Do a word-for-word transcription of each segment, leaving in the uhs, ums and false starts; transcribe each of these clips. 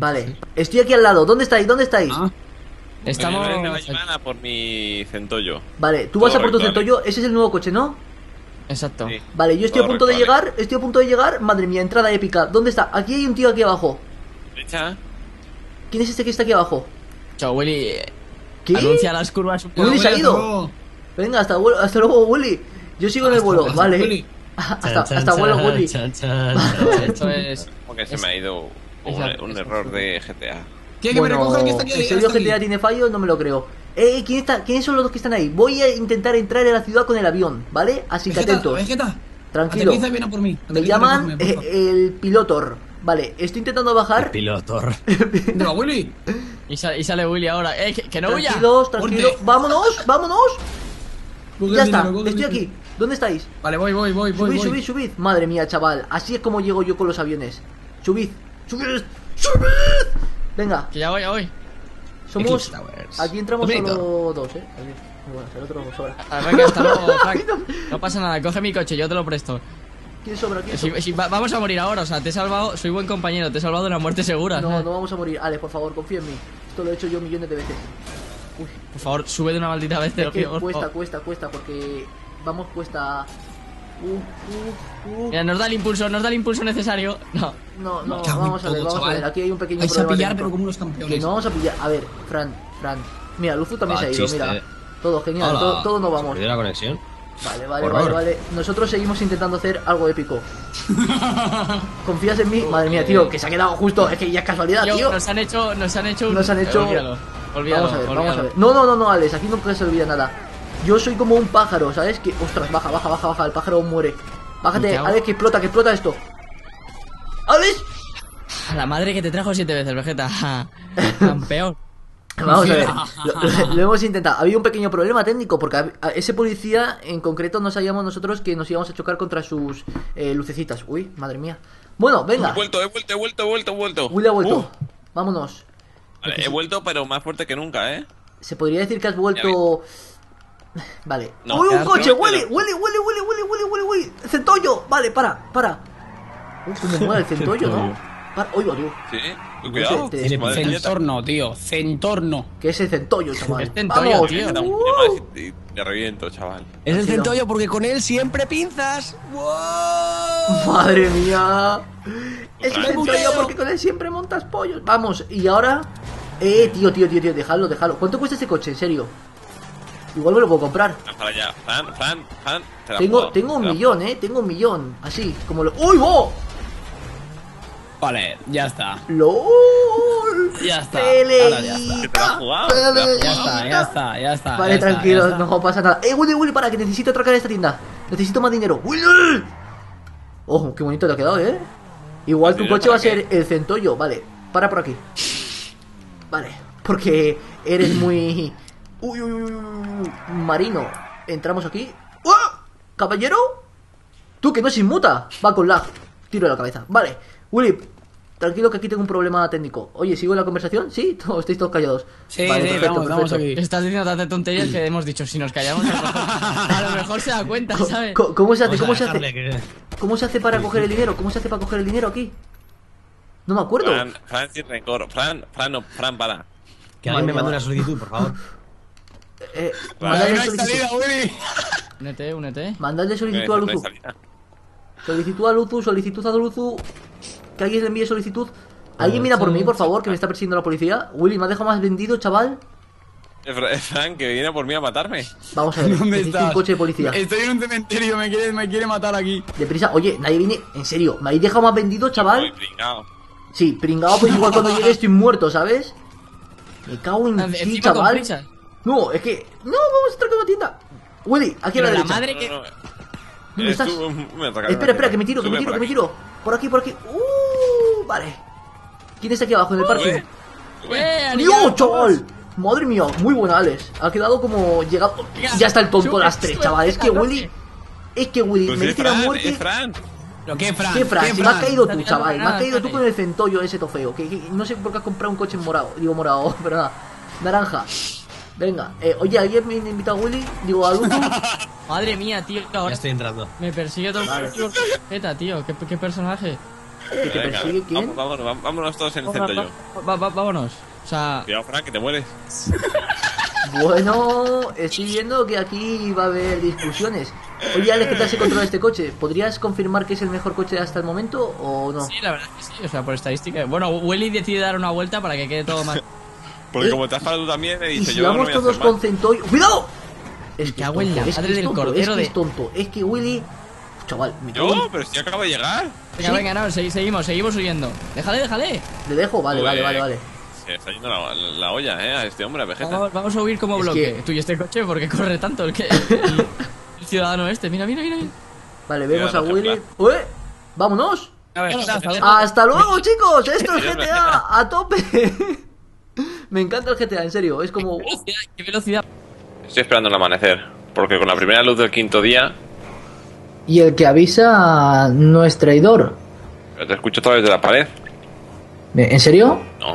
Vale, estoy aquí al lado. ¿Dónde estáis? ¿Dónde estáis? Ah. Estamos... Me voy a llevar a por mi centollo. Vale, tú vas a por tu Correcto, centollo. Ese es el nuevo coche, ¿no? Exacto. Sí. Vale, yo estoy a punto de Correcto, llegar. Estoy a punto de llegar. Madre mía, entrada épica. ¿Dónde está? Aquí hay un tío aquí abajo. ¿Derecha? ¿Quién es este que está aquí abajo? Chao, Willy. ¿Qué? Anuncia las curvas. Willy se ha Hasta ido. luego. Venga, hasta, vuelo- hasta luego, Willy. Yo sigo en el Hasta- vuelo, hasta vale. Willy. Hasta, hasta vuelo, Willy. Esto es... Como que se Es- me ha ido un, Exacto, un es- error de G T A. ¿Quiere que me recoja el que está aquí? ¿en serio hasta G T A aquí? tiene fallo? No me lo creo. Eh, ¿quién está? ¿Quiénes son los dos que están ahí? Voy a intentar entrar en la ciudad con el avión, ¿vale? Así que Vegeta, atentos. Vegeta. Tranquilo. Aterriza y ven a por mí. Me Aterriza y llaman recógeme, eh, por favor. el pilotor. Vale, estoy intentando bajar. Pilotor. Venga, Willy. Y, sale, y sale Willy ahora. ¡Eh, que, que no huya! Tranquilos, tranquilos. Ponte. ¡Vámonos! ¡Vámonos! Coge Ya el está, dinero, coge el estoy dinero. aquí. ¿Dónde estáis? Vale, voy, voy, voy, voy. Subid, voy. subid, subid. Madre mía, chaval. Así es como llego yo con los aviones. Subid, subid, subid. Venga, Que ya voy, ya voy. somos. Eclipse Towers. Aquí entramos Bonito. solo dos, eh. Aquí. Bueno, el otro sobra. Ah, venga, hasta luego, Frank. No pasa nada, coge mi coche, yo te lo presto. ¿Quién sobra? ¿Quién Si- sobra? si va- vamos a morir ahora, o sea, te he salvado, soy buen compañero, te he salvado de una muerte segura. No, no vamos a morir. Ale, por favor, confía en mí. Esto lo he hecho yo millones de veces. Uy, Por favor, sube de una maldita vez, te es lo que pido. por cuesta, favor. cuesta, cuesta, porque vamos cuesta. Uh, uh, uh. Mira, nos da el impulso, nos da el impulso necesario. No. No, no, Me cago en vamos a ver, todo, vamos a chaval. ver. Aquí hay un pequeño Vais a problema. pillar, técnico. pero como unos Que campeones. no vamos a pillar. A ver, Fran, Fran. Mira, Luzu también Ah, se ha ido, chiste. mira. Todo genial, Hola. todo, todo no vamos. ¿Perdió la conexión? Vale, vale, Horror. vale, vale. Nosotros seguimos intentando hacer algo épico. ¿Confías en mí? Madre mía, tío, que se ha quedado justo. Es que ya es casualidad, Yo, tío. nos han hecho, nos han hecho un... Nos han hecho- Olvídalo, olvídalo, Vamos a ver, vamos a olvídalo. ver. No, no, no, no, Alex, aquí nunca se olvida nada. Yo soy como un pájaro, ¿sabes? Que, ostras, baja, baja, baja, baja. El pájaro muere. ¿Y Bájate, qué hago? Alex, que explota, que explota esto. ¡Alex! A la madre que te trajo siete veces, Vegeta. Campeón. Vamos a ver, lo, lo- lo hemos intentado. Había un pequeño problema técnico porque a- a ese policía en concreto no sabíamos nosotros que nos íbamos a chocar contra sus eh, lucecitas. Uy, madre mía. Bueno, venga. He vuelto, he vuelto, he vuelto, he vuelto, he vuelto. Willy ha vuelto. Uh, Vámonos. vale, he vuelto, pero más fuerte que nunca, ¿eh? Se podría decir que has vuelto. Vale. No, ¡Uy, un quedarte- coche! no, ¡Huele! pero- ¡Huele, huele, huele, huele, huele, huele, huele! ¡Centollo! Vale, para, para. Uy, cómo mola el centollo, ¿no? Para. Oiga, tú. Sí. Cuidado. te- te- Madre mía, Centorno, tío. Centorno. ¿Qué es el centollo, chaval? Es centollo, Vamos. tío. te da un Uh, poquito más y y te reviento, chaval. Es el Así no. centollo porque con él siempre pinzas. ¡Wow! Madre mía. Es el Otra vez. centollo porque con él siempre montas pollos. Vamos, y ahora. Eh, tío, tío, tío, tío, déjalo, déjalo. ¿Cuánto cuesta este coche, en serio? Igual me lo puedo comprar. Ven para allá. Fran, Fran, Fran. te la Tengo, puedo, tengo un te la- millón, eh. Tengo un millón. Así, como lo. ¡Uy, oh! Vale, ya está. ¡LOL! Ya está. Peleita, Ahora ya está. Que te la has jugado, te la has peleita. Ya está, ya está, ya está. Vale, ya está, tranquilos, ya está. no pasa nada. Eh, Willy, Willy, para, que necesito atracar esta tienda. Necesito más dinero. ¡Willy! Ojo, qué bonito te ha quedado, eh. Igual tu ¿Dinero coche va a para ser el centollo. Vale, para por aquí. Vale, porque eres muy. Uy, uy, uy, uy, uy, marino. Entramos aquí. ¡Ah! ¿Caballero? Tú que no se inmuta. Va con lag. Tiro de la cabeza. Vale, Willy, tranquilo que aquí tengo un problema técnico. Oye, ¿sigo la conversación? ¿Sí? Todos, estáis todos callados. Sí, Vale, sí, perfecto, vamos, vamos perfecto. aquí. Estás diciendo tantas tonterías que hemos dicho, si nos callamos, a lo mejor, a lo mejor se da cuenta, Co- ¿sabes? co- ¿Cómo se hace? Vamos a ¿Cómo se dejarle hace? que- ¿Cómo se hace para coger el dinero? ¿Cómo se hace para coger el dinero aquí? No me acuerdo. Fran, Fran sin rencor. Fran, Fran, no, Fran, para. Que alguien me Vale, mande vale. una solicitud, por favor. Eh, Vale, mandadle No hay solicitud, salida, Willy. Únete, únete. mandadle No solicitud a hay Luzu. salida. Solicitud a Luzu, solicitud a Luzu. Que alguien le envíe solicitud. ¿Alguien mira por mí, por favor, que me está persiguiendo la policía? Willy, ¿me ha dejado más vendido, chaval? Eh, Fra- eh, Fran, que viene por mí a matarme. Vamos a ver, ¿Dónde necesito un estás? coche de policía. Estoy en un cementerio, me quiere, me quiere matar aquí. Deprisa, oye, nadie viene. En serio, ¿me habéis dejado más vendido, Muy chaval? pringao. Sí, pringado, pues igual cuando llegue estoy muerto, ¿sabes? Me cago en ti, Encima con chaval. prisa. No, es que. No, vamos a atracar una tienda. Willy, aquí a la Pero la derecha. madre No, que... no, no. ¿Dónde Eh, estás? tú, me atacaron Espera, espera, aquí. que me tiro, que me Sube tiro, por que me aquí. tiro. Por aquí, por aquí. Uh, vale. ¿Quién está aquí abajo en el parking? Sube. Sube. ¡Eh, ¡Dios, Ariel! chaval! Madre mía, muy buena, Alex. Ha quedado como llegado. Ya está el tonto Sube, lastre, sube, chaval. Es que sube, Willy. Es que Willy, Pues me es dice la Fran, muerte. es Fran. ¿Pero qué, Fran? ¿Qué Fran? ¿Qué, Si me has Fran? caído Está tú, tirando chaval. Me has granadas, caído tú Fran. con el centollo ese tofeo. Que, que no sé por qué has comprado un coche morado. Digo morado, pero nada. Naranja. Venga, eh, oye, ¿alguien me invita a Willy? Digo, a Luzu. Madre mía, tío, Ya ahora estoy entrando. me persigue todo el Vegeta, tío, ¿qué, qué personaje. ¿Que te Venga, persigue quién? vamos, vámonos, vámonos, vámonos todos en el centro yo. Va- va- vámonos. O sea, Cuidado, Fran, que te mueres. Bueno, estoy viendo que aquí va a haber discusiones. Oye, Alex, ¿qué tal se controla este coche? ¿Podrías confirmar que es el mejor coche hasta el momento o no? sí, la verdad es que sí. O sea, por estadística. Bueno, Willy decide dar una vuelta para que quede todo más. Porque Eh, como te has parado tú también, he Y dicho, si yo no vamos voy a todos hacer más. con Centollo... ¡Cuidado! Es que es cago en tonto, la es que madre es del tonto, cordero es que de- es tonto. Es que Willy... Chaval, me cago ¿Yo? en- Pero si yo acabo de llegar. Venga, ¿Sí? venga, no, segui- seguimos, seguimos huyendo. Déjale, déjale. ¿Le dejo? Vale, vale, Joder, vale, vale. Se está yendo la, la- la olla, eh, a este hombre, a Vegeta. Vamos, vamos a huir como Es bloque. que- Tú y este coche, porque corre tanto el que. El, el ciudadano este. Mira, mira, mira. Vale, vemos Mira, a no, Willy... ejemplar. ¡Ué! ¡Vámonos! A ver, Hasta luego. ¡Hasta luego, chicos! ¡Esto es Mira, G T A a tope! Me encanta el G T A, en serio. Es como... ¿Qué velocidad? ¿Qué velocidad? Estoy esperando el amanecer. Porque con la primera luz del quinto día, Y el que avisa no es traidor. pero te escucho todavía desde la pared. ¿En serio? No.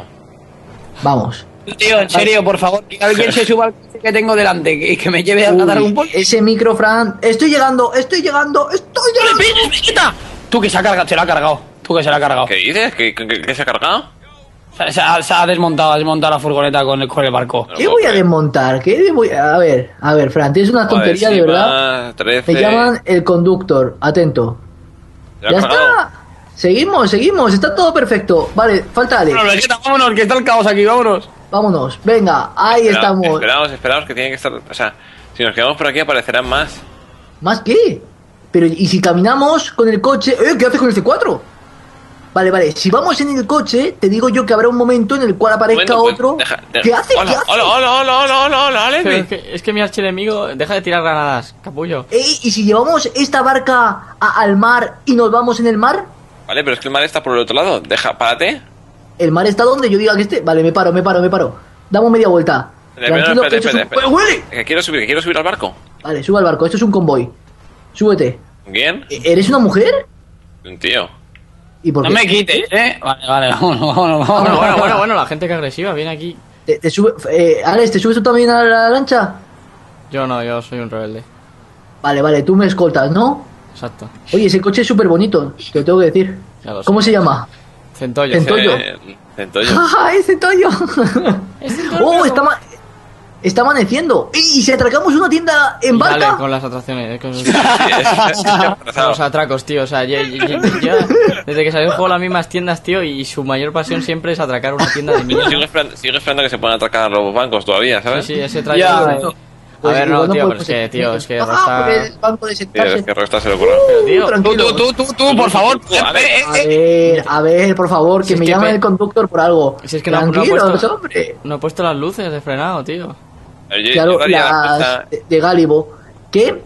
Vamos. Tío, en serio, por favor, que alguien se suba al coche que tengo delante y que me lleve a dar Uy, un poco. ese micro, Fran... ¡Estoy llegando! ¡Estoy llegando! ¡Estoy llegando! Tú que se ha cargado, se lo ha cargado. Tú que se lo ha cargado. ¿Qué dices? ¿Qué, qué, qué se ha cargado? Se, se ha, se ha desmontado, ha desmontado la furgoneta con el, con el barco. ¿Qué voy a desmontar? ¿Qué voy a... a ver, a ver, Fran, tienes una tontería de verdad. trece. Me llaman el conductor, atento. ¿Te ha ¡Ya cargado? está! Seguimos, seguimos, está todo perfecto. Vale, falta Alex. Bueno, Vegeta, vámonos, que está el caos aquí, vámonos. Vámonos, venga, ahí Espera, estamos. Esperaos, esperaos, que tiene que estar... O sea, si nos quedamos por aquí aparecerán más. ¿Más qué? Pero, ¿y si caminamos con el coche? ¿Eh? ¿Qué haces con el C cuatro? Vale, vale, si vamos en el coche, te digo yo que habrá un momento en el cual aparezca Momento, pues, otro. deja- de- ¿Qué hace? Hola, ¿Qué hace? hola, hola, hola, hola, hola, hola, Alex. Pero es que, es que mi archienemigo. Deja de tirar granadas, capullo. Ey, ¿y si llevamos esta barca a- al mar y nos vamos en el mar? Vale, pero es que el mar está por el otro lado. Deja, párate. ¿El mar está donde yo diga que esté? Vale, me paro, me paro, me paro. Damos media vuelta. Espera, Tranquilo, espera, que esto es espera, un... espera. ¡Eh, Willy! Que quiero subir, que quiero subir al barco. Vale, sube al barco, esto es un convoy. Súbete. ¿Quién? ¿E- ¿Eres una mujer? Un tío. ¿Y por No qué? me quites, eh. Vale, vale, vámonos, vámonos, Bueno, vámonos. bueno, bueno, bueno, la gente que agresiva viene aquí. ¿Te, te sube... eh, Alex, ¿te subes tú también a la lancha? Yo no, yo soy un rebelde. Vale, vale, tú me escoltas, ¿no? Exacto. Oye, ese coche es súper bonito, te lo tengo que decir. Ya lo sé. ¿Cómo se llama? Centollo. Centollo. Eh, Centollo. ¡Ah, ese Toyo! Es Centollo. ¡Oh, está, ma- está amaneciendo! ¡Y si atracamos una tienda en Y dale barca! con las atracciones. eh, con- Sí, es- es- es- con los atracos, tío. O sea, yo, yo- yo- yo- desde que salió el juego las mismas tiendas, tío, y su mayor pasión siempre es atracar una tienda de mierda. Sigo esperando, sigo esperando que se puedan atracar los bancos todavía, Sí, ¿sabes? sí, ese Ya, trailer. Pues a ver, igual no, tío, podemos pero es que, tío, es que Ah, Rockstar- por el banco de Sí, sentarse. es que Rockstar se le ocurre. tío, Tú, Tranquilo. tú, tú, tú, tú, por favor. Tú, Alex. Eh, A eh, ver, a ver, por favor, que Si es me que llama pe- el conductor por algo. Si es que no, no ha Tranquilos, puesto, hombre. no he puesto las luces de frenado, tío. Eh, Yo, Claro, yo daría la las apuesta- de, de Gálibo. ¿Qué?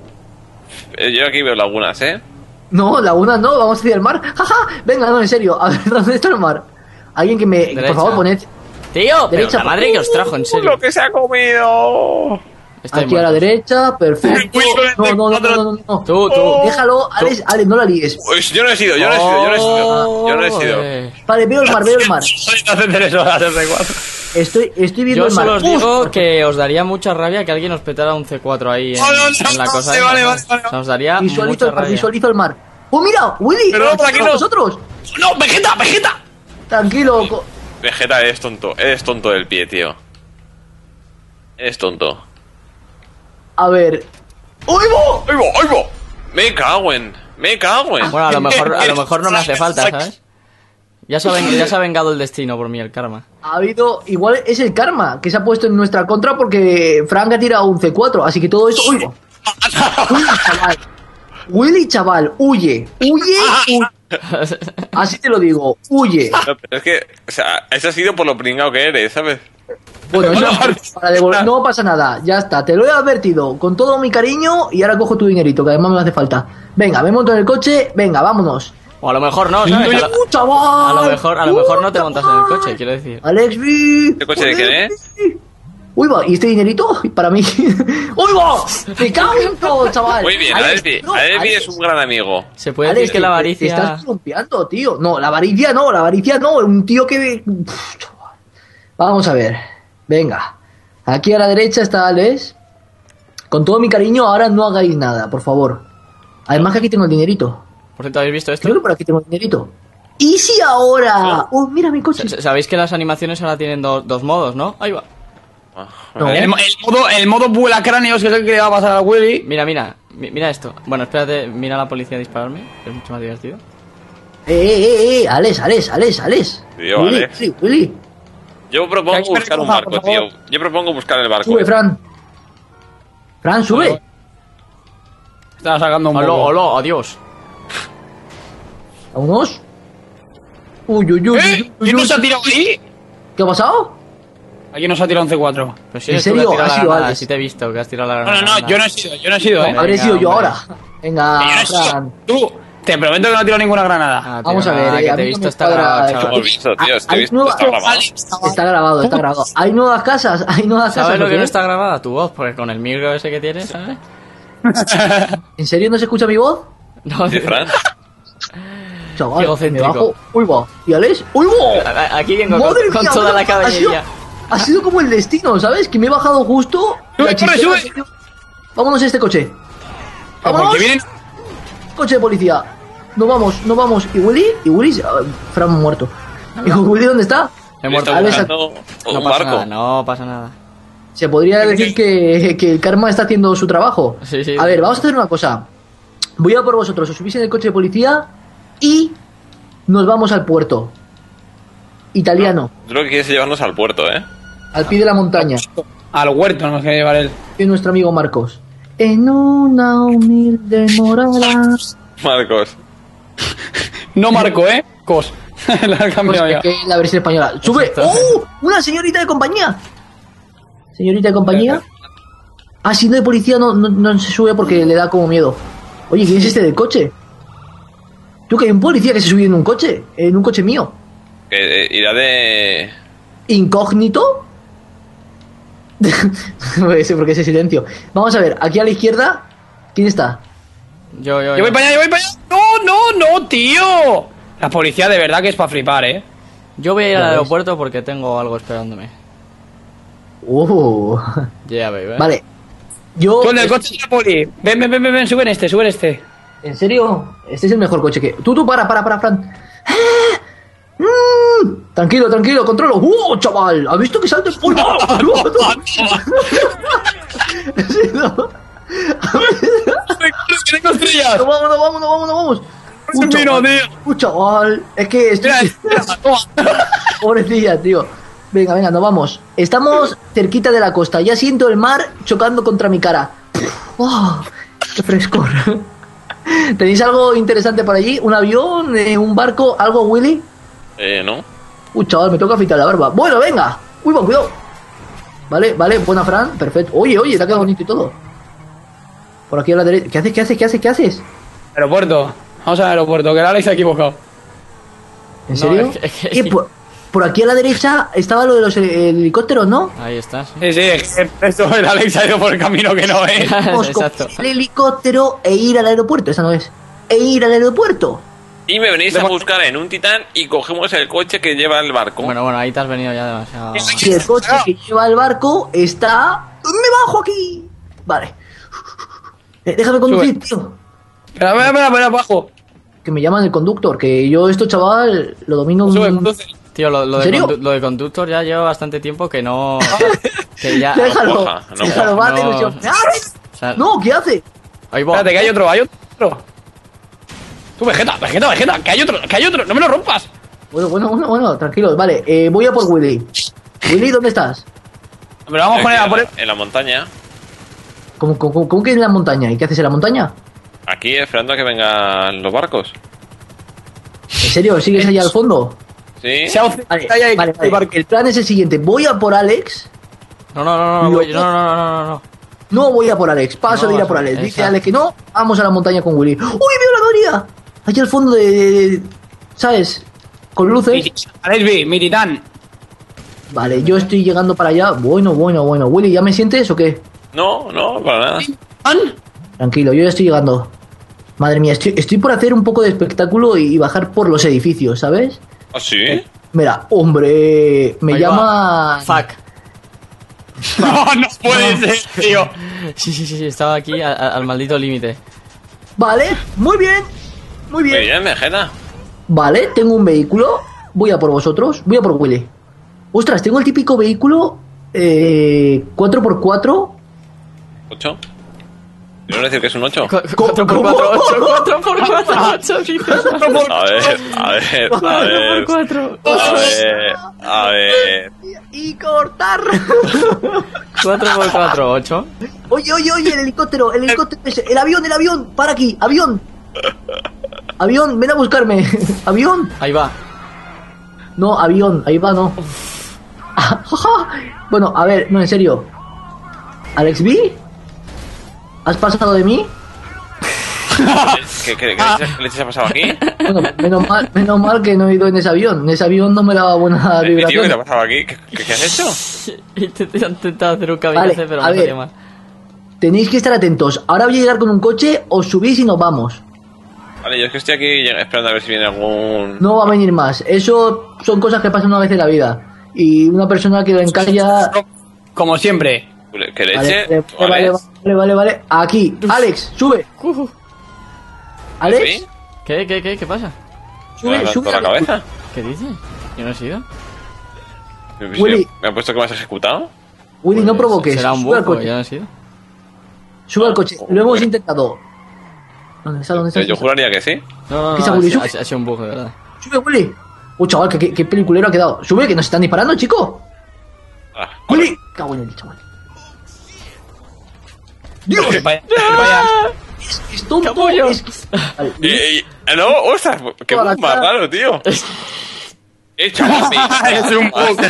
eh, yo aquí veo lagunas, ¿eh? No, laguna no, vamos hacia el mar. Jaja, venga, no, en serio. A ver, ¿dónde está el mar? Alguien que me... Derecha. Por favor, poned Tío, pero Derecha, la madre que os trajo, en serio. ¡Lo que se ha comido! Estáis aquí a la muertos. derecha, perfecto. No, no, no, no, no, no. Tú, tú. Déjalo, Alex, Alex, no la líes. Uy, yo no he sido, yo no he sido, yo no he sido. Yo no he sido. Joder. Vale, veo el mar, veo el mar. hace tres horas, hace cuatro. Estoy, estoy viendo Yo el mar. solo os digo Uf, que os daría mucha rabia que alguien os petara un C cuatro ahí en, No, no, no, en la no, cosa. vale, esa, vale, ¿sabes? vale, O sea, os daría Visualizo mucha el mar, rabia. visualizo el mar. ¡Oh, mira! ¡Willy! Pero no, por aquí no. ¡Vosotros! No, Vegeta, Vegeta. Tranquilo. co- Vegeta, eres tonto, eres tonto del pie, tío. Eres tonto. A ver. ¡Oigo! ¡Ay, va, ay, va! Me cago en, me cago en. Bueno, a lo mejor, a lo mejor no me hace falta, ¿sabes? Ya se, ha ven- ya se ha vengado el destino por mí, el karma. Ha habido. Igual es el karma que se ha puesto en nuestra contra porque Frank ha tirado un C cuatro. Así que todo eso. ¡Oigo! Willy, chaval. Willy, chaval, huye. Huye, huye. Así te lo digo. Huye. No, pero es que, o sea, eso ha sido por lo pringado que eres, ¿sabes? Bueno, eso para devolver. No pasa nada. Ya está. Te lo he advertido con todo mi cariño y ahora cojo tu dinerito, que además me hace falta. Venga, me monto en el coche. Venga, vámonos. O a lo mejor no, ¿sabes? A lo, ¡Uh, chaval! a lo mejor, a lo mejor no te ¡Uh, montas en el chaval! coche, quiero decir. Alex B. ¿Este coche de quién es? Uy, va, ¿y este dinerito? Para mí. ¡Uy, va! ¡Me cago en todo, chaval! Muy bien, Alex, Albi, no, Albi Alex, es un gran amigo. Se puede Alex, decir que la te- avaricia... Te estás columpiando, tío. No, la avaricia no, la avaricia no. Un tío que... Uf, chaval. Vamos a ver. Venga. Aquí a la derecha está Alex. Con todo mi cariño, ahora no hagáis nada, por favor. Además que aquí tengo el dinerito. Por cierto, ¿habéis visto esto? Creo que por aquí tengo el dinerito. ¿Y si ahora? Oh, mira mi coche. S- Sabéis que las animaciones ahora tienen do- dos modos, ¿no? Ahí va. Ah, No. vale. El, mo- el modo, el modo vuela cráneos, que es el que le va a pasar a Willy. Mira, mira, mi- mira esto. Bueno, espérate, mira a la policía dispararme, que es mucho más divertido. Eh, eh, eh, eh, Alex, Alex, Alex, Alex. Tío, Willy, Alex. Willy, Willy. Yo propongo Que buscar un recoja, barco, por tío. favor. Yo propongo buscar el barco. Sube, Fran. Fran, sube. Estaba sacando un Hola, poco. hola, adiós. Vámonos. Uy, uy, uy, ¿Eh? uy, uy, ¿Quién uy. nos ha tirado ahí? ¿Qué ha pasado? Aquí nos ha tirado un C cuatro. Pero si ¿En eres tú que serio? has tirado ¿Ha la sido granada, Alex? sí te he visto que has tirado la No, granada. no, no, yo no he sido, yo no he sido, eh. Habré Venga, sido yo hombre. ahora. Venga, Que yo no he sido. Fran. Tú, te prometo que no he tirado ninguna granada. Ah, tío, Vamos a ver, nada, eh, que a te he mí no visto me está cuadra grabado, esto. Lo chaval. hemos visto, tío. Es que he Hay visto, nueva- está grabado. Está grabado, está grabado. Hay nuevas casas, hay nuevas casas. ¿Sabes lo que ¿o no qué? está grabada? Tu voz, porque con el micro ese que tienes, ¿sabes? ¿En serio no se escucha mi voz? No, Sí, Fran. Chaval, Qué me egocéntrico. bajo. Uy, va. ¿Y Alex? ¡Uy, va! a- a- aquí vengo con, Madre con mía, toda la ha sido, caballería. ha sido como el destino, ¿sabes? Que me he bajado justo. Sube, la corre, chispera- sube. Vámonos a este coche. Vámonos. Porque vienen. Coche de policía. No vamos, no vamos. ¿Y Willy? ¿Y Willy? Ah, Fran muerto. ¿Y Willy dónde está? He muerto. Está Alex, buscando No un pasa barco. nada, no pasa nada. Se podría decir que, que el karma está haciendo su trabajo. Sí, sí. A ver, vamos a hacer una cosa. Voy a por vosotros, os subís en el coche de policía y nos vamos al puerto. Italiano, Tú lo que quieres es llevarnos al puerto, ¿eh? al pie de la montaña. Al huerto nos quiere llevar él. Y nuestro amigo Marcos. En una humilde morada. Marcos. No marco, ¿eh? Cos. La he Pues cambiado ya. que la versión española. ¡Sube! ¡Oh! ¡Una señorita de compañía! Señorita de compañía. Ah, si no de policía no, no, no se sube porque le da como miedo. Oye, ¿quién es este del coche? Tú, que hay un policía que se subió en un coche. En un coche mío. Que eh, irá de... ¿Incógnito? No sé por qué ese silencio. Vamos a ver, aquí a la izquierda. ¿Quién está? Yo, yo, Yo voy para allá, yo voy para allá. No, no, no, tío. La policía de verdad que es para flipar, ¿eh? Yo voy a ir Ya al ves. aeropuerto porque tengo algo esperándome. Uh. Yeah, baby. Vale. Yo. Con el coche de la poli. Ven, ven, ven, ven, ven, sube en este, sube en este. ¿En serio? Este es el mejor coche que. Tú, tú, para, para, para, Fran. ¡Ah! Mm. Tranquilo, tranquilo, controlo. ¡Uh, chaval! ¿Has visto que salto? ¡Uy, no! ¡Tengo estrellas! No, vámonos, vámonos, vámonos, vamos. Un vino, chaval. tío. Uh, chaval. Es que estoy. Mira, toma. Pobrecilla, tío. Venga, venga, nos vamos. Estamos cerquita de la costa. Ya siento el mar chocando contra mi cara. ¡Oh! ¡Qué frescor! ¿Tenéis algo interesante por allí? ¿Un avión? Eh, ¿Un barco? ¿Algo, Willy? Eh, ¿no? Uy, chaval, me toca afeitar la barba. Bueno, venga. Uy, va, cuidado. Vale, vale, buena Fran. Perfecto. Oye, oye, te ha quedado bonito y todo. Por aquí a la derecha. ¿Qué haces? ¿Qué haces? ¿Qué haces? ¿Qué haces? Aeropuerto. Vamos al aeropuerto, que el Alex se ha equivocado. ¿En No, serio? es que- es que- Eh, por, por aquí a la derecha estaba lo de los heli- helicópteros, ¿no? Ahí estás. Sí, sí, es que esto el Alex ha ido por el camino que no es. Vamos con Exacto. el helicóptero e ir al aeropuerto. Esa no es. E ir al aeropuerto. Y me venís a buscar en un titán y cogemos el coche que lleva el barco. Bueno, bueno, ahí te has venido ya demasiado. Y el coche que lleva el barco está... ¡Me bajo aquí! Vale. Eh, déjame conducir, tío. Espera, espera, espera, espera, abajo. Que me llaman el conductor. Que yo esto, chaval, lo domino... Sube, un- conduce. Tío, lo, lo, ¿En de serio? condu- lo de conductor ya lleva bastante tiempo que no. que ya. Déjalo. coja, no déjalo, coja. va de No. ilusión. ¡Ah! O sea, No, ¿qué hace? ahí va. Espérate, que hay otro, hay otro. Tú, Vegeta, Vegeta, Vegeta, que hay otro, que hay otro, no me lo rompas. Bueno, bueno, bueno, bueno, tranquilos. Vale, eh, voy a por Willy. Willy, ¿dónde estás? Pero vamos con él Aquí a en, por la, él. en la montaña. ¿Cómo, cómo, cómo que en la montaña? ¿Y qué haces en la montaña? Aquí esperando a que vengan los barcos. ¿En serio? ¿Sigues allá al fondo? ¿Sí? Se ha Vale, ahí, vale, ahí, vale. el barco. El plan es el siguiente. Voy a por Alex. No, no, no, no, no, Lo- voy- no, no, no, no, no, no. No voy a por Alex. Paso No, de ir a por Alex. Dice exacto. Alex que no. Vamos a la montaña con Willy. ¡Uy, veo la noria! Allí al fondo de... de- de- ¿Sabes? Con Mi luces. titán, Alex B, mi titán. Vale, yo estoy llegando para allá. Bueno, bueno, bueno. Willy, ¿ya me sientes o qué? No, no, para nada. ¿Titán? Tranquilo, yo ya estoy llegando. Madre mía, estoy, estoy por hacer un poco de espectáculo y, y bajar por los edificios, ¿sabes? ¿Ah, sí? Mira, hombre, me Ahí llama... va. Fuck. No, no puede ser, tío. Sí, sí, sí, sí, estaba aquí a- a- al maldito límite. Vale, muy bien, muy bien. Muy bien, Vegeta. Vale, tengo un vehículo. Voy a por vosotros. Voy a por Willy. Ostras, tengo el típico vehículo eh, cuatro por cuatro. ¿ocho? ¿Quiero decir que es un ocho? cuatro por cuatro, ocho. cuatro por cuatro, ocho. A ver, a ver, a ver. cuatro. A ver, a ver. Y cortar. cuatro por cuatro, ocho. Oye, oye, oye, el helicóptero, el helicóptero ese, el avión, el avión, para aquí, avión. Avión, ven a buscarme. Avión. Ahí va. No, avión, ahí va, no. Bueno, a ver, no, en serio. Alex B, ¿has pasado de mí? ¿Qué, qué, qué leche- qué leche ha pasado aquí? Bueno, menos mal, menos mal que no he ido en ese avión. En ese avión no me daba buena Eh, tío, ¿qué te ha vibración. pasado aquí? ¿Qué, qué, qué has hecho? Intenté intenté hacer un kamikaze, Vale, pero a me ver. salió mal. Tenéis que estar atentos. Ahora voy a llegar con un coche, os subís y nos vamos. Vale, yo es que estoy aquí esperando a ver si viene algún... No va a venir más. Eso son cosas que pasan una vez en la vida. Y una persona que lo encalla... Como siempre. ¿Qué Vale, leche? vale, vale, vale, vale, vale. Aquí, Alex, sube. Alex, ¿Sí? ¿Qué, qué, qué, qué pasa? ¿Me sube, has sube. roto la cabeza? ¿Qué dices? Yo no he sido. Willy. ¿Me han puesto que me has ejecutado? Willy, no provoques. Será un Sube al buco, coche. yo no he sido. Sube al coche. Lo hemos intentado. ¿Dónde está? ¿Dónde está? Eh, Yo juraría que sí. No, no, no, Pisa, ha, Willy, sido- sube. ha sido un buco, de verdad. Sube, Willy. Oh, chaval, qué, qué, qué peliculero ha quedado. Sube, que nos están disparando, chico. Ah, Willy. Cago en el chaval. Dios, vaya, vaya. Es tonto. Capullo. Es que... Vale, Y, y- eh, no, ostras, qué Toda la más cara. raro, tío. Eh, chaval, Es un poco.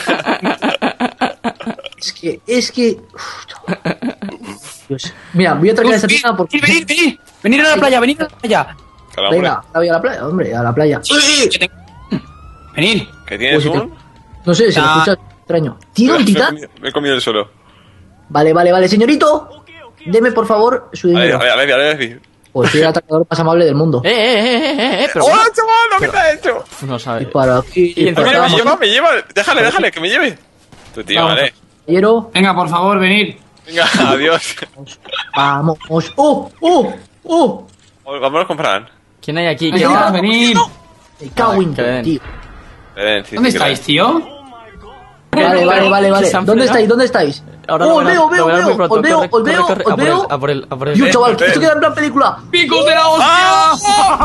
Es que, es que... Uf, chaval. Dios. Mira, voy a traer esa tienda porque... Venid, venid, venid. Venid a la playa, venid a la playa. Calambre. Venga, ahora voy a la playa, hombre, a la playa. Que tengo- Venid. ¿Qué tienes Pues, un? No sé, se me Ah. escucha extraño. ¿Tiene un Me he titán? comido- Me he comido el suelo. Vale, vale, vale, señorito. Deme, por favor, su A ver, dinero. a ver, a ver, a ver, a ver. Pues soy el atracador más amable del mundo. ¡Eh, eh, eh, eh, eh! Pero ¡Hola, bueno, chaval! ¿Lo que te ha hecho? no Y sabe. para aquí, Y y para Mira, encima- me acá. lleva, me lleva. Déjale, déjale, que me lleve. Tu tío, Vamos. vale. Caballero, Venga, por favor, venid. Venga, adiós. vamos. ¡Oh, oh, oh! Vámonos con Fran. ¿Quién hay aquí? ¿Quién Venga, hay? venid. Me cago en que ven. tío. Ven, sí, ¿Dónde sí, que estáis, tío? Vale, vale, vale, vale. Se han ¿Dónde fregado. estáis? ¿Dónde estáis? Ahora oh, lo os verás- veo, lo veo, verás muy veo, pronto. os veo, Corre, os corre, veo, corre, os a por veo. él, a por él, a por él. Dios, chaval, que ven. esto queda en plan película. ¡Picos de la hostia!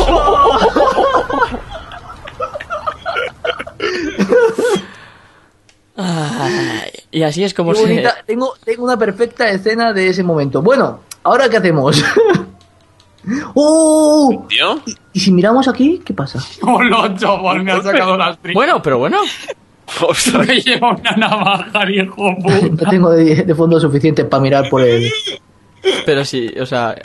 Ay, y así es como Qué se... bonita. Tengo, tengo una perfecta escena de ese momento. Bueno, ¿ahora qué hacemos? ¡Oh! ¿Tío? ¿Y, y si miramos aquí? ¿Qué pasa? Hola, chaval, me ha sacado las tripas. Bueno, pero bueno. Ostras. Me lleva una navaja, hijo No puta. tengo de, de fondo suficiente para mirar por el... Pero sí, o sea...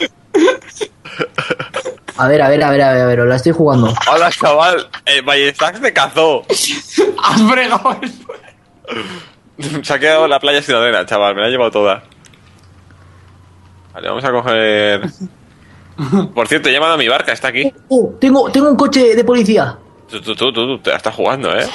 A ver, a ver, a ver, a ver, a ver, la estoy jugando. Hola, chaval. El Ballestax te cazó. Has fregado el... Se ha quedado en la playa sin arena, chaval. Me la ha llevado toda. Vale, vamos a coger... Por cierto, he llamado a mi barca. Está aquí. Oh, tengo, tengo un coche de policía. Tú, tú, tú, tú, tú te la estás jugando, ¿eh?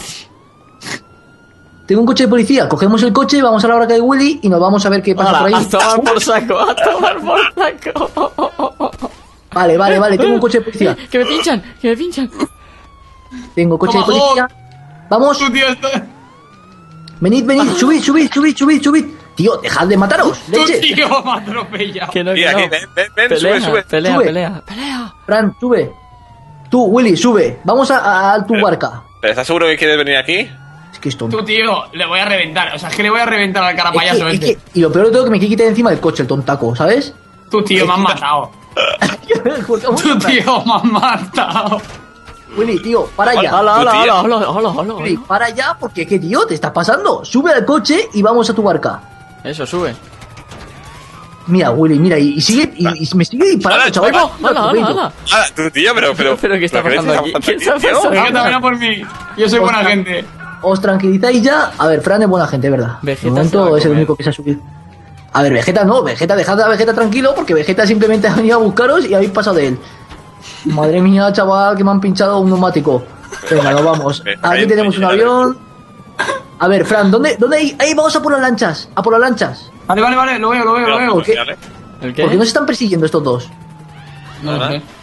Tengo un coche de policía. Cogemos el coche, vamos a la barca de Willy y nos vamos a ver qué pasa por Ahora, ahí. a tomar por saco, a tomar por saco. Vale, vale, vale, tengo un coche de policía. Que me pinchan, que me pinchan. Tengo coche de Toma, policía. Vamos, Tu tío está... venid, venid, subid, subid, subid, subid, subid. Tío, dejad de mataros, Tu leche. tío me ha atropellado. Que no, Aquí, que aquí, no. ven, ven, ven, Pelea, sube, sube. pelea, Sube. pelea, pelea. Fran, sube. Tú, Willy, sube. Vamos a, a- a tu barca. ¿Pero estás seguro que quieres venir aquí? Es que es tonto. Tu tío, le voy a reventar. O sea, es que le voy a reventar al cara Es payaso que- es este. que- y lo peor de todo es que me quiere quitar encima del coche el tontaco, ¿sabes? Tu tío, me has matado. Porque vamos Tu a- tío, me has matado. Willy, tío, para allá. Hola, hola, Tu tío. hola, hola, hola, hola, Willy, hola. para allá porque es que, tío, te estás pasando. Sube al coche y vamos a tu barca. Eso, sube. Mira, Willy, mira, y, y sigue, y, y me sigue disparando, Hola, chaval. Hola, hola, hola, hola. Ah, tu tío, pero... Pero, Pero, ¿qué está pero pasando le aquí? estás ¿Qué está tío? pasando? Venga, también a por mí. Yo soy buena Ostras. gente. Os tranquilizáis ya. A ver, Fran es buena gente, ¿verdad? Vegeta De momento se va a es el comer. único que se ha subido. A ver, Vegeta no, Vegeta, dejad a Vegeta tranquilo porque Vegeta simplemente ha venido a buscaros y habéis pasado de él. Madre mía, chaval, que me han pinchado un neumático. Venga, nos vamos. Aquí tenemos un avión. A ver, Fran, ¿dónde, dónde hay? Ahí, vamos a por las lanchas. A por las lanchas. Vale, vale, vale, lo veo, lo veo, lo veo. ¿Por qué? Vale. ¿El qué? ¿Por qué no se están persiguiendo estos dos? No lo sé.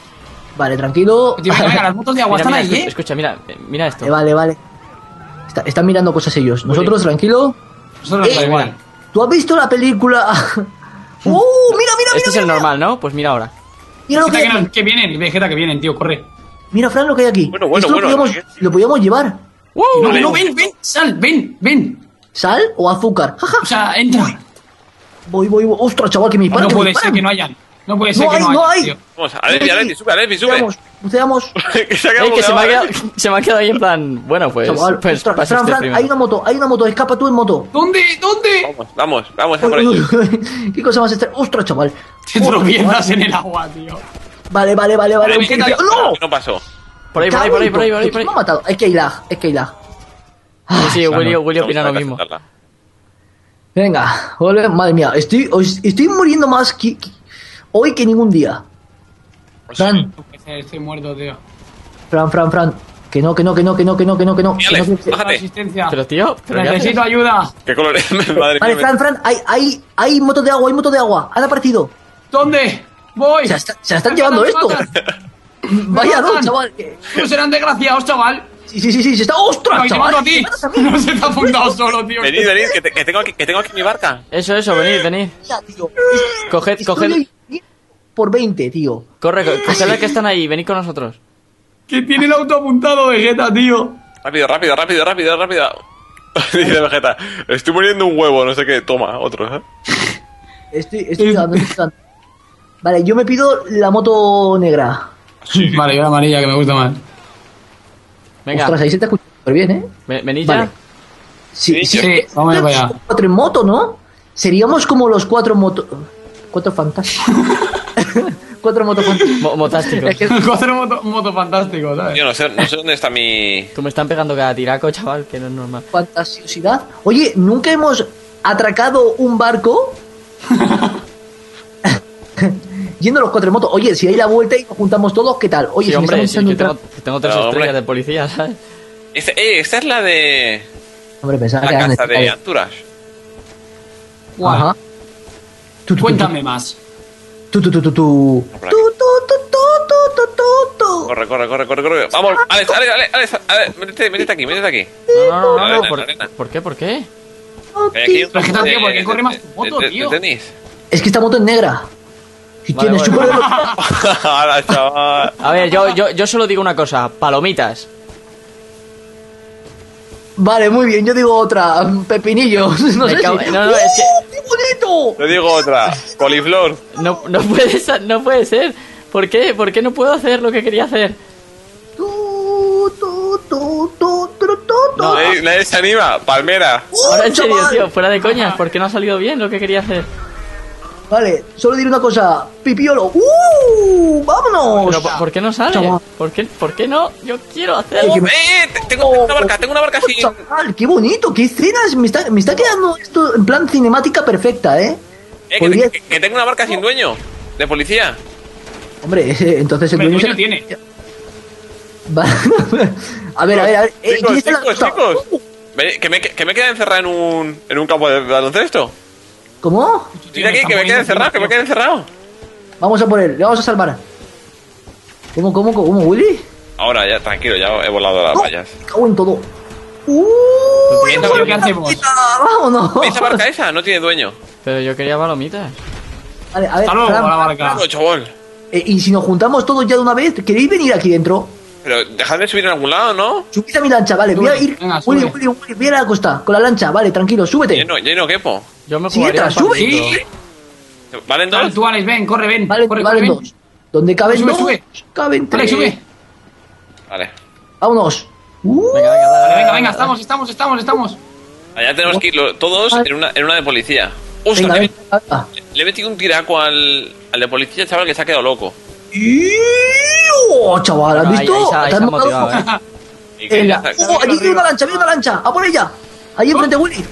Vale, tranquilo. Tío, venga, venga, las motos de agua Mira, están mira, ahí, escucha, ¿eh? escucha, mira, mira esto. Eh, vale, vale. Está- están mirando cosas ellos. Nosotros, tranquilo. Nosotros Eh, da igual. ¿Tú has visto la película? ¡Uh! Mira, mira, mira. Este es el mira, normal, ¿no? Pues mira ahora. Mira lo que hay Vegeta, aquí. que, que vienen, Vegeta, que vienen, tío, corre. Mira, Fran, lo que hay aquí. Bueno, bueno, Esto bueno, lo podíamos, ¿qué? lo podíamos llevar. No, no, ven, ven, sal, ven, ven. ¿Sal o azúcar? Jaja. O sea, entra. Voy, voy, voy. Ostras, chaval, que me No, disparan. que me puede ser disparan. que no hayan. No puede ser No que hay, no no haya, hay. tío. Vamos, Alessi, Alessi, sube, Alessi, sube. Buceamos, buceamos. que se ha quedado Ey, que se me, ha bugueado. quedado, se me ha quedado ahí en plan. Bueno, pues. Chaval, pues ostras, pasa Fran, usted Fran, primero. hay una moto, hay una moto. Escapa tú en moto. ¿Dónde? ¿Dónde? Vamos, vamos, vamos a por Uy, ello. uy, uy. ¿Qué cosa más extraña? Ostras, chaval. Te tropiezas en el agua, tío. Vale, vale, vale, vale. Vale, un Vegeta, poquito- ¡No! No pasó. Por ahí, por ahí, por ahí, por ahí, por ahí. Por ahí. Me ha matado. Es que hay lag, es que hay lag. Sí, sí, claro. Willy, Willy Vamos opina a lo ver, mismo. aceptarla. Venga, ole, madre mía, estoy, os- estoy muriendo más que, que- hoy que ningún día. Fran, Estoy muerto, tío. Fran, Fran, Fran. Que no, que no, que no, que no, que no, que no, que no. que Alex, no, que- bájate. Asistencia. Pero tío, ¿pero qué Necesito haces? ayuda. ¿Qué color es? Madre Vale, mía. Fran, Fran, hay, hay, hay motos de agua, hay motos de agua. Han aparecido. ¿Dónde? Voy. Se, está- se la están llevando Me esto. matan. Vaya no, matan. chaval. que- No serán desgraciados, chaval. Sí, sí, sí, sí, se está. ¡Ostras, No, y te chaval! mando a ti. No se te ha apuntado solo, tío. Venid, venid, que, te- que tengo aquí, que tengo aquí mi barca. Eso, eso, venid, venid. Mira, tío. Coged, Estoy coged. ahí por veinte, tío. Corre, co- coged que están ahí, venid con nosotros. Que tiene el auto apuntado, Vegeta, tío. Rápido, rápido, rápido, rápido, rápido. Dice Vegeta, estoy muriendo un huevo, no sé qué. Toma, otro, ¿eh? Estoy, estoy dando, estoy dando. Vale, yo me pido la moto negra. Vale, yo la amarilla, que me gusta más. Venga, Ostras, ahí se te escucha súper bien, ¿eh? ve- venid Vale. ya. Sí, Sí, sí, vamos para allá. Somos cuatro en moto, ¿no? Seríamos como los cuatro moto... Cuatro fantásticos. cuatro moto fantásticos. Mo- Motásticos. Es que- Cuatro moto, moto fantástico, ¿sabes? Yo no sé, no sé dónde está mi... Tú me están pegando cada tiraco, chaval, que no es normal. Fantasiosidad. Oye, ¿nunca hemos atracado un barco? Yendo los cuatro en moto. Oye, si hay la vuelta y nos juntamos todos, ¿qué tal? Oye, Sí, si me hombre, estamos sí, echando que un tengo, tra- que tengo tres Pero, estrellas hombre. de policía, ¿sabes? Este, eh, esta es la de... Hombre, pensaba que La eran casa de estrellas. Anturas. Guau. Ajá. Tu, tu, tu, Cuéntame más. Tu, tu, tu, tu, tu. Por Tu, aquí. tu, tu, tu, tu, tu, tu. Corre, corre, corre, corre, corre. Vamos, Alex, Alex, Alex, Alex, Alex, métete, métete aquí, métete aquí. No, no, no, no, Arena, ¿por, arena. ¿por qué? ¿Por qué? Que hay aquí un Pero es que, campo tío, de- ¿por qué corre más de- tu moto, de- de- tío? de tenis. Es que esta moto es negra. Si Vale, tienes vale. super... Ahora, chaval. A ver, yo, yo, yo solo digo una cosa, palomitas. Vale, muy bien, yo digo otra. Pepinillos. No Me sé cago- si... no, no, ¡Uh, es que- ¡Qué bonito! Te digo otra. Coliflor. No, no puede ser, no puede ser. ¿Por qué? ¿Por qué no puedo hacer lo que quería hacer? Tu, tu, tu, tu, tu, tu, tu. No. Nadie, nadie se anima. Palmera. ¡Uh, Ahora en serio, chaval! tío, fuera de coñas, ¿por qué no ha salido bien lo que quería hacer? Vale, solo diré una cosa. Pipiolo. ¡Uh! ¡Vámonos! Pero ¿por, por qué no sale? Chaval. ¿Por qué, ¿Por qué no? Yo quiero hacerlo. Oye, ¡Eh! te- Tengo, tengo una barca, tengo una barca sin... Chaval, qué bonito, qué escenas. Me está, me está quedando esto en plan cinemática perfecta, ¿eh? Eh, que, Podría- que- que tengo una barca sin dueño. De policía. Hombre, ese- entonces el Hombre, dueño dueño se- tiene. Va- a ver, a ver, a ver. eh, Chicos, ¿quién está en la chicos, costa? chicos. Uh, Vení, que me, que me queda encerrado en un, en un campo de baloncesto. ¿Cómo? Mira aquí, que me queda encerrado, que me queda encerrado. Vamos a por él, le vamos a salvar. ¿Cómo, cómo, cómo, Willy? Ahora ya, tranquilo, ya he volado las No, vallas. me cago en todo. ¡Uh! ¿Qué ¡Esa es lo que barca! hacemos? ¡Vámonos! ¿Esa barca esa? No tiene dueño. Pero yo quería palomitas. Vale, a ver, Hasta luego, Fran, la barca. Claro, chaval. eh, y si nos juntamos todos ya de una vez, ¿queréis venir aquí dentro? Pero dejad de subir en algún lado, ¿no? Subid a mi lancha, vale, voy a Sube, ir. venga, Willy, sube. Willy, Willy, voy a la costa, con la lancha, vale, tranquilo, súbete. Lleno, lleno, quepo. Yo me Sí, jugaría entra, un sube. partidito. Sí. ¿Valen Dale, dos? tú, Alex, ven, corre, ven. Vale, corre, vale, corre, ven. dos. ¿Dónde caben Sube, dos? sube. Caben tres. Alex, sube. Vale. Vámonos. Uh, Venga, venga, dale, Vale, venga, dale, venga, dale. estamos, estamos, estamos, estamos. Allá tenemos que ir lo- todos en una, en una de policía. ¡Ostras! venga, Le, venga, venga. le he metido un tiraco al, al de policía, chaval, que se ha quedado loco. Y- ¡Oh, chaval! ¿Has Bueno, ahí- visto? ahí se ha- ahí ¿Te has se ha montado? motivado, ¿eh? Y que En ya la- está. ¡Oh, allí viene una lancha, viene una lancha! ¡A por ella! Ahí enfrente, Willy.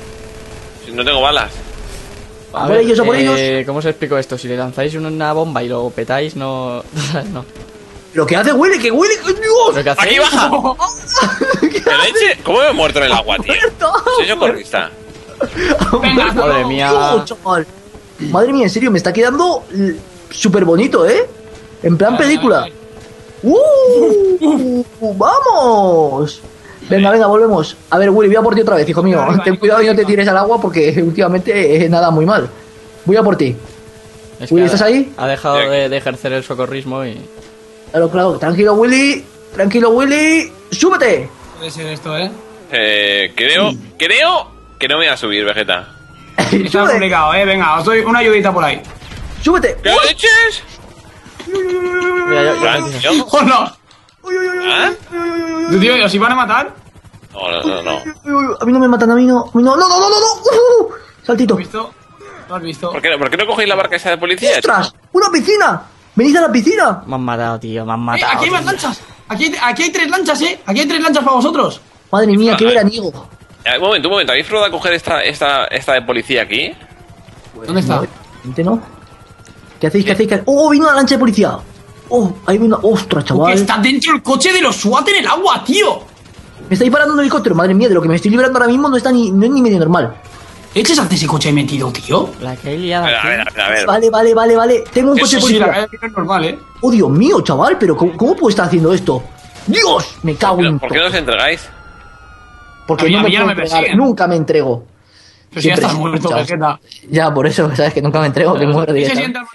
No tengo balas. A A ver, por ellos, a por eh, ¿cómo os explico esto? Si le lanzáis una bomba y lo petáis, no... no. ¿Pero qué hace Willy? ¡Que Willy! ¡Dios! ¿Pero qué hacéis? ¡Aquí baja! ¿Qué leche? ¿Cómo me he muerto en el agua, tío? Soy socorrista. Venga, Madre mía. Dios, chaval. Madre mía, en serio, me está quedando l- súper bonito, ¿eh? En plan Vale, película. vale, ¡Uh! ¡Vamos! Venga, venga, volvemos. A ver, Willy, voy a por ti otra vez, hijo mío. Ten cuidado y no te tires al agua porque últimamente eh, nada muy mal. Voy a por ti. Es que Willy, ha- ¿estás ahí? Ha dejado de, de ejercer el socorrismo y... Claro, claro. Tranquilo, Willy. Tranquilo, Willy. ¡Súbete! Puede ser esto, ¿eh? Eh, creo, creo que no me voy a subir, Vegeta. Está ¡Súbete! complicado, ¿eh? Venga, os doy una ayudita por ahí. ¡Súbete! ¿Qué leches? Mira, yo, yo- Fran, tío. ¡Oh, no! Uy, uy, uy, uy, ¿Ah? uy, uy, uy, uy, uy. Tío, ¿os iban a matar? No, no, no, no. Uy, uy, uy, a mí no me matan, a mí no. A mí no, no, no, no, no, no. Uh, uh, saltito. ¿Lo has visto? ¿Lo has visto? ¿Por qué, no- ¿Por qué no cogéis la barca esa de policía? ¡Ostras! ¡Una piscina! ¡Venid a la piscina! Me han matado, tío, me han ¡Eh, matado. aquí hay más tío. lanchas! Aquí hay, aquí hay tres lanchas, ¿eh? Aquí hay tres lanchas para vosotros. Madre mía, qué veraniego. Eh, Un momento, un momento. ¿Habéis probado a coger esta, esta, esta de policía aquí? ¿Dónde está? Gente, ¿no? ¿Qué hacéis? ¿Qué hacéis? ¿Qué- ¡Oh, vino una lancha de policía! ¡Oh, ahí vino una... ¡Ostras, Que chaval! está dentro el coche de los SWAT en el agua, tío. Me está disparando un helicóptero, madre mía, de lo que me estoy librando ahora mismo no está ni, no es ni medio normal. ¿Eches ante ese coche ahí metido, tío? La que he A liado ver, a aquí. ver, a ver. A ver. Vale, vale, vale, vale. Tengo un coche Eso de sí, la policía. calle no es normal, ¿eh? ¡Oh, Dios mío, chaval! ¿Pero cómo, cómo puedo estar haciendo esto? ¡Dios! Me cago Pero, en ¿Por qué todo. no os entregáis? Porque A mí- no a me mí ya puedo no me entregar. persiguen. Nunca me entrego. Pero si ya Siempre estás he muerto, escuchado. Vegeta. Ya, por eso, sabes que nunca me entrego, que muero ¿Qué se directamente. siente